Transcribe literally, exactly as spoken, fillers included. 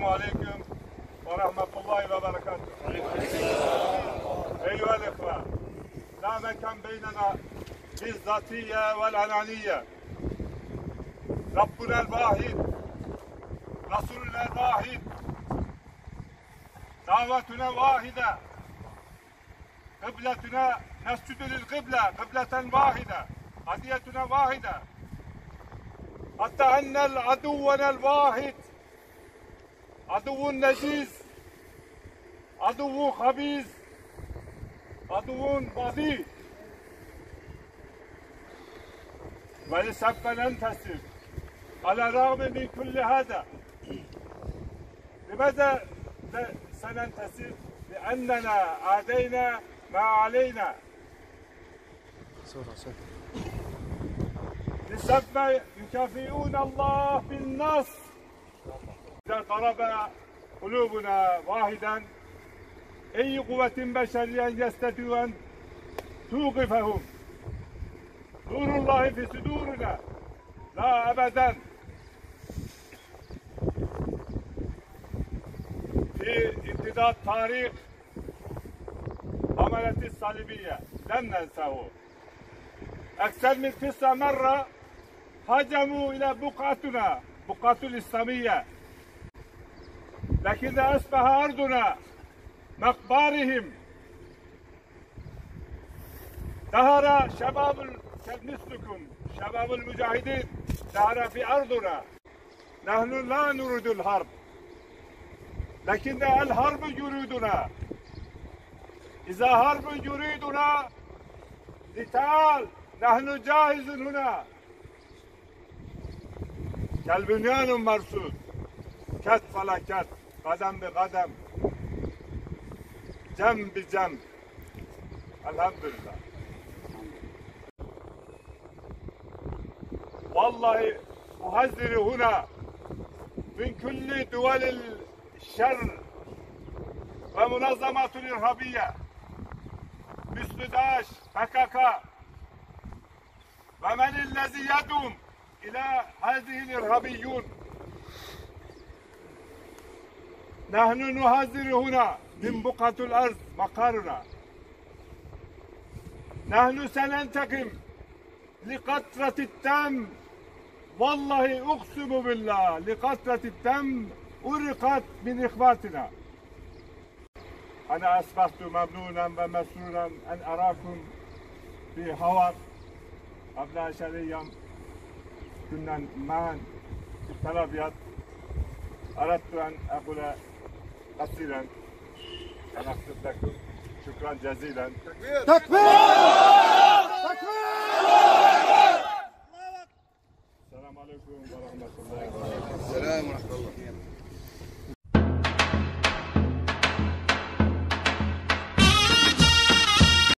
السلام عليكم ورحمة الله وبركاته. أيها الإخوة، لا مكان بيننا للذاتية والأنانية. ربنا الواحد، رسولنا الواحد، دعوتنا واحدة، قبلتنا نسجد للقبلة قبلة واحدة، هديتنا واحدة، حتى أن عدونا الواحد عدو نجيس، عدو خبيث، عدو بغيض، ولسوف ننتصر على الرغم من كل هذا. لماذا سننتصر؟ لأننا أدينا ما علينا. لسوف يكافئون الله بالنصر إذا ضرب قلوبنا واحدا. أي قوة بشرية يستطيع أن توقفهم. نور الله في صدورنا، لا أبدا. في امتداد تاريخ حملة الصليبية لن ننساه. أكثر من تسع مرة هجموا إلى بقعتنا، بقعة الإسلامية، لكن أصبح أرضنا مقبرهم. ظهر شباب مثلكم، شباب المجاهدين، ظهر في أرضنا. نحن لا نريد الحرب، لكن الحرب يريدنا. إذا حرب يريدنا قتال، نحن جاهز هنا. كالبنيان مرصود، كتف على كتف، قدم بقدم، جنب بجنب. الحمد لله. والله أحذر هنا من كل دول الشر ومنظمات الإرهابية مثل داعش، بكاكا، ومن الذي يدعم إلى هذه الإرهابيون. نحن نحذر هنا من بقعة الأرض مقرنا. نحن سننتقم لقطرة الدم. والله أقسم بالله لقطرة الدم أرقت من إخواتنا. أنا أصبحت ممنونا ومسرورا أن أراكم في حوار. قبل عشر أيام كنا معا في الترابيات. أردت أن أقول قصيرا، أنا أكتب لكم شكرا جزيلا. تكبير! تكبير! تكبير! السلام عليكم ورحمة الله وبركاته.